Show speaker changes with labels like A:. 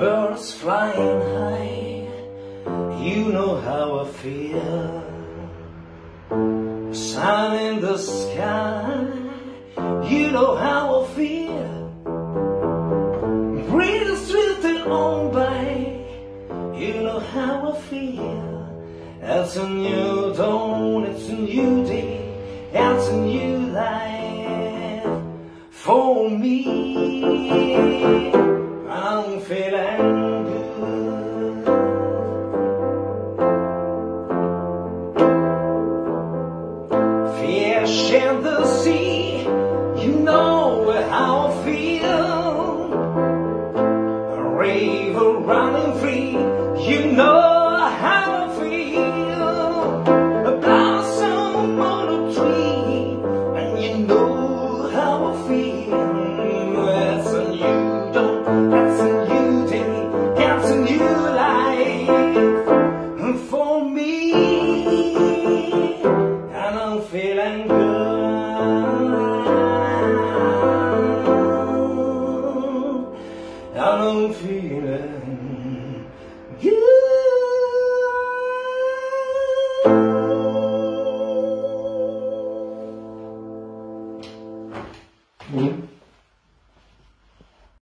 A: birds flying high, you know how I feel. Sun in the sky, you know how I feel. Breeze drifting on by, you know how I feel. It's a new dawn, it's a new day, it's a new life for me. I'm feeling good. Fish in the sea, you know how I feel. A river running free, you know how I feel. A blossom on a tree, and you know how I feel. It's a new dawn, it's a new day, it's a new life for me, and I'm feeling good, and I'm feeling